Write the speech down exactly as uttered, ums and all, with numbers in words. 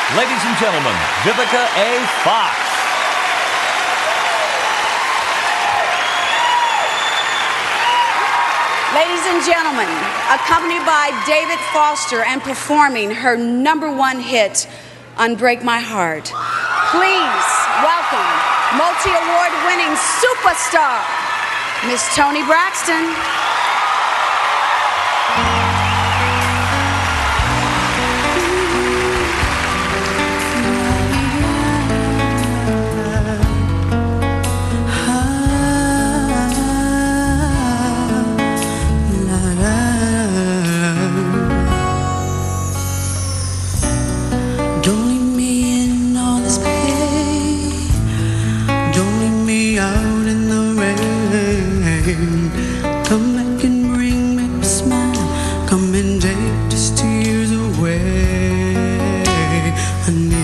Ladies and gentlemen, Vivica A. Fox. Ladies and gentlemen, accompanied by David Foster and performing her number one hit, Unbreak My Heart, please welcome multi-award winning superstar, Miss Toni Braxton. Don't leave me in all this pain. Don't leave me out in the rain. Come back and bring me a smile. Come and take these tears away. I need